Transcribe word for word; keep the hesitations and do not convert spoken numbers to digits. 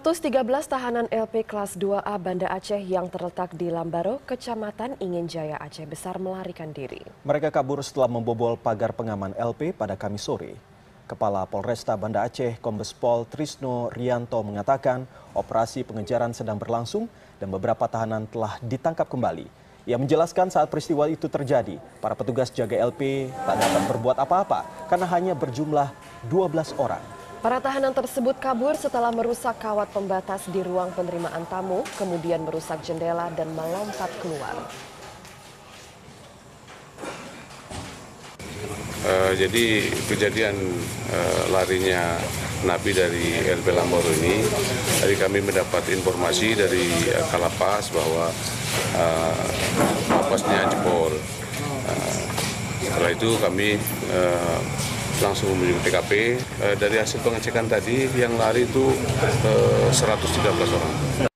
seratus tiga belas tahanan L P kelas dua A Banda Aceh yang terletak di Lambaro, Kecamatan Ingin Jaya, Aceh Besar melarikan diri. Mereka kabur setelah membobol pagar pengaman L P pada Kamis sore. Kepala Polresta Banda Aceh, Kombes Pol Trisno Rianto mengatakan operasi pengejaran sedang berlangsung dan beberapa tahanan telah ditangkap kembali. Ia menjelaskan saat peristiwa itu terjadi, para petugas jaga L P tak dapat berbuat apa-apa karena hanya berjumlah dua belas orang. Para tahanan tersebut kabur setelah merusak kawat pembatas di ruang penerimaan tamu, kemudian merusak jendela dan melompat keluar. Uh, jadi kejadian uh, larinya napi dari L P Lambaro ini, tadi kami mendapat informasi dari uh, Kalapas bahwa uh, lapasnya jebol. Uh, setelah itu kami uh, langsung menuju T K P. Uh, dari hasil pengecekan tadi yang lari itu uh, seratus tiga belas orang.